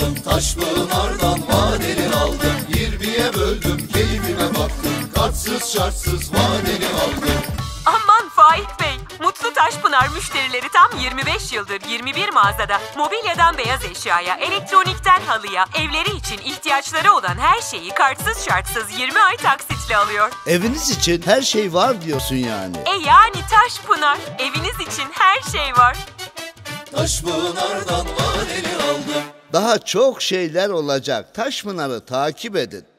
aldım, Taşpınar'dan vadeli aldım. 20'ye böldüm, keyfime baktım, kartsız şartsız vadeli aldım. Aman Faik Bey, Mutlu Taşpınar müşterileri tam 25 yıldır 21 mağazada mobilyadan beyaz eşyaya, elektronikten halıya, evleri için ihtiyaçları olan her şeyi kartsız şartsız 20 ay taksitle alıyor. Eviniz için her şey var diyorsun yani. Yani Taşpınar, eviniz için her şey var. Taşpınar'dan vadeli aldım. Daha çok şeyler olacak. Taşpınar'ı takip edin.